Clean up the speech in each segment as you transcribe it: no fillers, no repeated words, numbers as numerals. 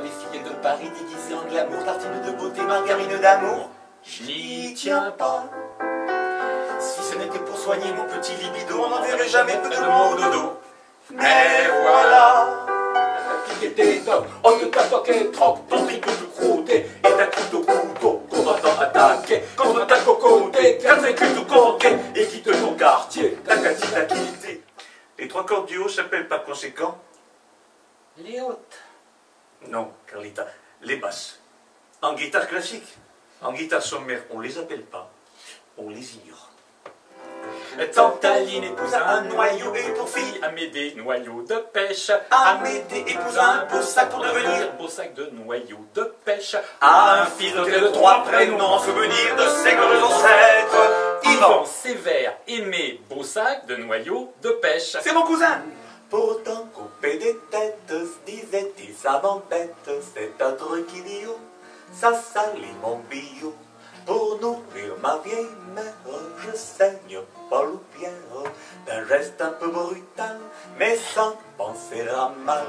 les filles de Paris déguisées en glamour, tartines de beauté, margarine d'amour. Je n'y tiens pas. Si ce n'était pour soigner mon petit libido, on n'en verrait jamais peu de moi au dodo. Mais voilà. La pique était top, on ne t'attaquait trop, ton tricot de croûté et ta couteau couteau, combattant attaqué, contre ta cocoté, quatre écus tout compté, et quitte ton quartier, ta qualité t'a quitté. Les trois cordes du haut s'appellent par conséquent les hautes. Non, Carlita, les basses. En guitare classique, en guitare sommaire, on les appelle pas, on les ignore. Tantaline épousa un noyau et pour fille Amédée, noyau de pêche. Amédée épousa un beau sac pour devenir beau sac de noyau de pêche. à un fils doté de trois prénoms en souvenir de ses glorieux ancêtres. Yvan, Sévère, Aimé, beau sac de noyau de pêche. C'est mon cousin. Pourtant couper des têtes, disait-il, ça m'embête, c'est un truc idiot, ça salit mon bio. Pour nourrir ma vieille mère, je saigne pas loupière, d'un geste un peu brutal, mais sans penser à mal.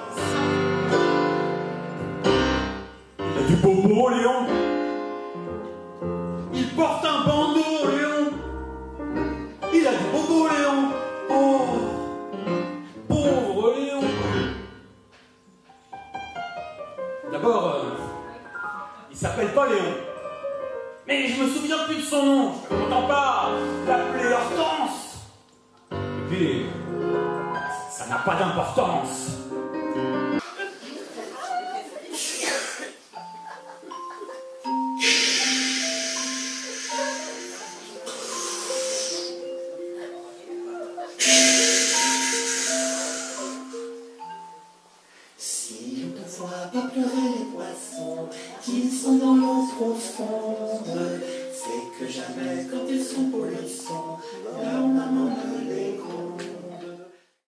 Il a du bobo, Léon. Il porte un bandeau, Léon. Il a du bobo, Léon. Oh, pauvre Léon. D'abord, il s'appelle pas Léon. Mais je me souviens plus de son nom. Je ne m'entends pas l'appeler Hortense. Et puis, ça n'a pas d'importance. Si on ne voit pas pleurer les poissons qui sont dans l'eau profonde, c'est que jamais quand ils sont polissons,